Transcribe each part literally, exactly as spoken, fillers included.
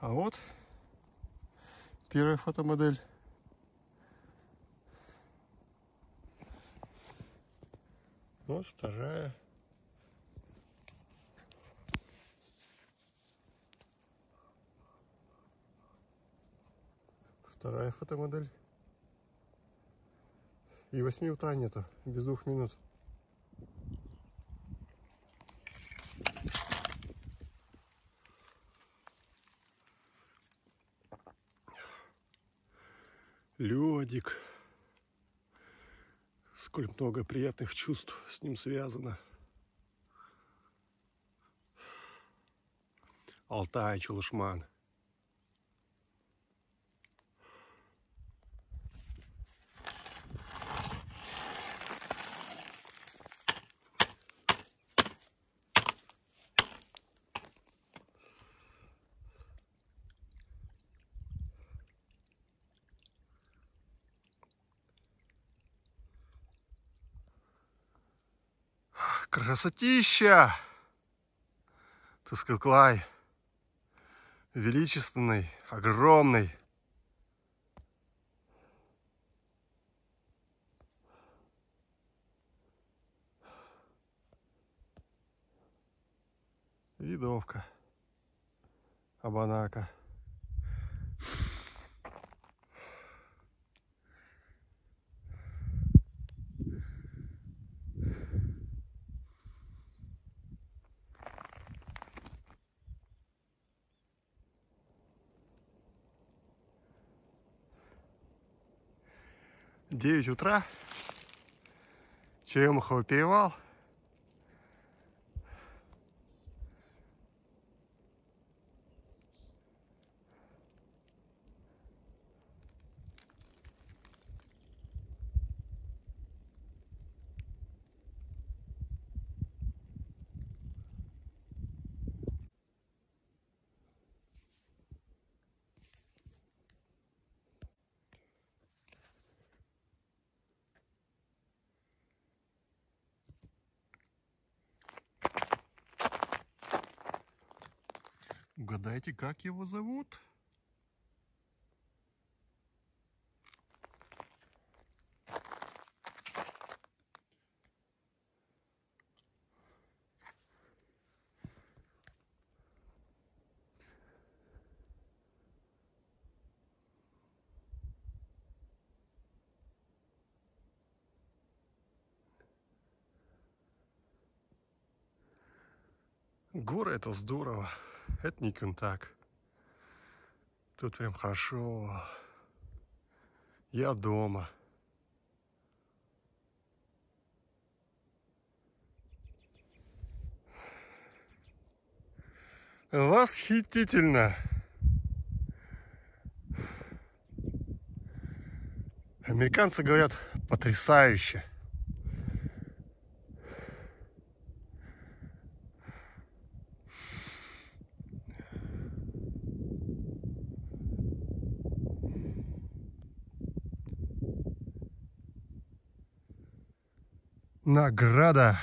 А вот первая фотомодель. Вот вторая. Вторая фотомодель. И восьми утра нету, без двух минут. Лёдик. Сколь много приятных чувств с ним связано. Алтай, Чулышман. Красотища! Тускоклай. Величественный, огромный. Видовка. Абанака. девять утра. Черемуховый перевал. Угадайте, как его зовут? Горы — это здорово. Это не Кюнтак. Тут прям хорошо. Я дома. Восхитительно. Американцы говорят потрясающе. Награда.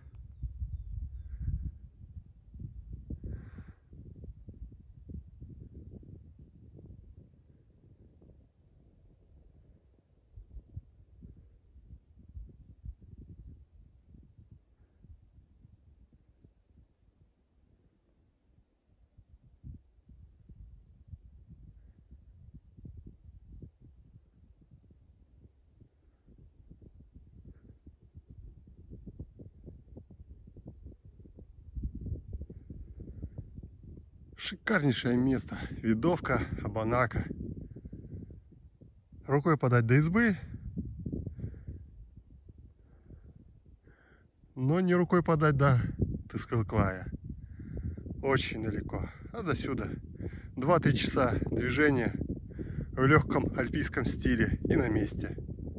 Шикарнейшее место. Видовка, Абанака. Рукой подать до избы, но не рукой подать до Тускоклая. Очень далеко. А до сюда два-три часа движения в легком альпийском стиле и на месте.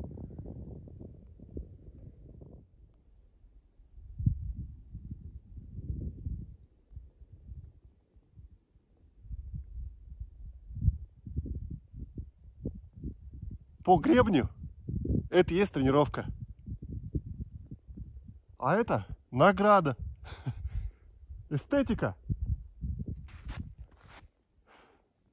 По гребню это и есть тренировка. А это награда. Эстетика.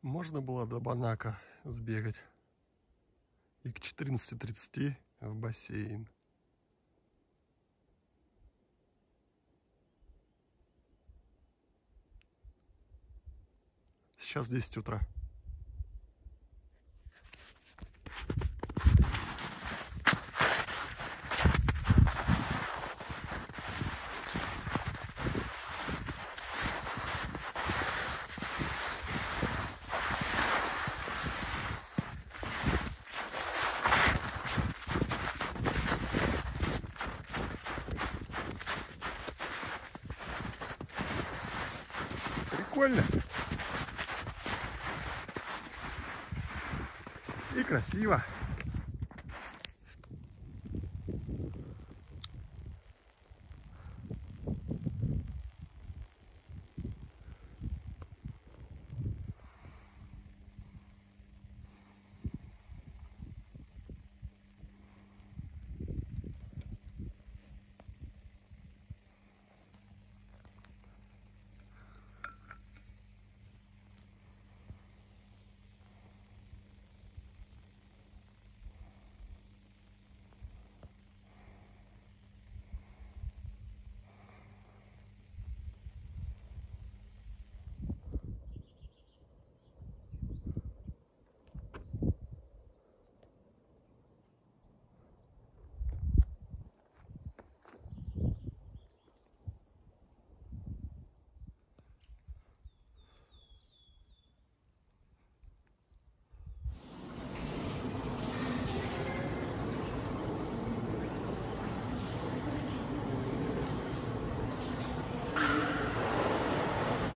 Можно было до Банака сбегать и к четырнадцати тридцати в бассейн. Сейчас десять утра. Прикольно и красиво.